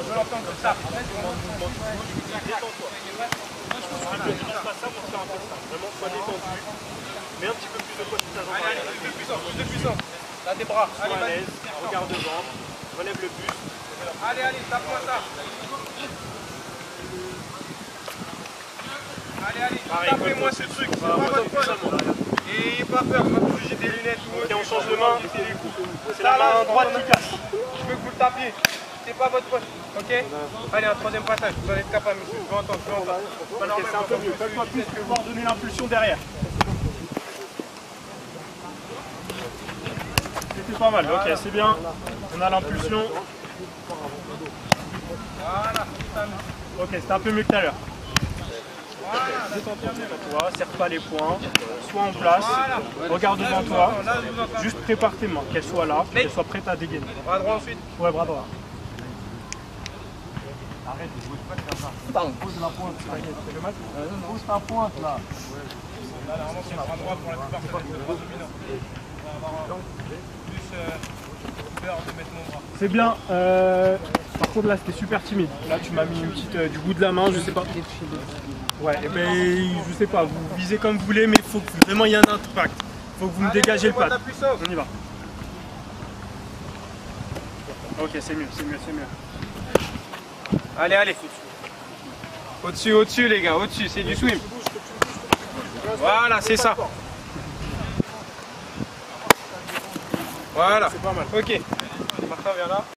Je veux l'entendre, c'est ça. Détends-toi. Tu ne fasses pas ça pour faire un peu de ça. Vraiment, sois détendu. Mets un petit peu plus de poids sur ta jambe. Allez, plus de puissance, plus de puissance. Là, tes bras. Sois à l'aise, regarde devant, relève le buste. Allez, tape-moi ça. Allez, tapez-moi ce truc. C'est pas votre poids. Et pas peur, moi j'ai des lunettes. Ok, on change de main. C'est la main droite qui casse. Je veux que vous le tapiez. C'est pas votre poche. Ok. Allez, un troisième passage. Vous allez être capable, monsieur. Je veux entendre. Ok, c'est un peu mieux. Colle-toi plus pour pouvoir donner l'impulsion derrière. C'était pas mal. Ok, c'est bien. On a l'impulsion. Voilà. Ok, c'était un peu mieux que tout à l'heure. Détends-toi, serre pas les poings, sois en place, regarde devant toi, juste prépare tes mains, qu'elles soient là, qu'elles soient prêtes à dégainer. Bras droit ensuite. Ouais, bras droit. Arrête, ne bouge pas comme ça. Pose la pointe. Pose ta pointe là. Là, normalement, c'est bras droit pour la plupart, ça va être le bras dominant. On va avoir plus peur de mettre mon bras. C'est bien. Par contre là c'était super timide. Là tu m'as mis une petite du bout de la main, je sais pas. Ouais, et ben je sais pas, vous visez comme vous voulez, mais il faut que vraiment il y ait un impact. Il faut que vous me dégagez le pad. On y va. Ok, c'est mieux, c'est mieux, c'est mieux. Allez. Au-dessus les gars, au-dessus, c'est du swim. Voilà, c'est ça. Voilà. C'est pas mal. Ok. Martin, viens là.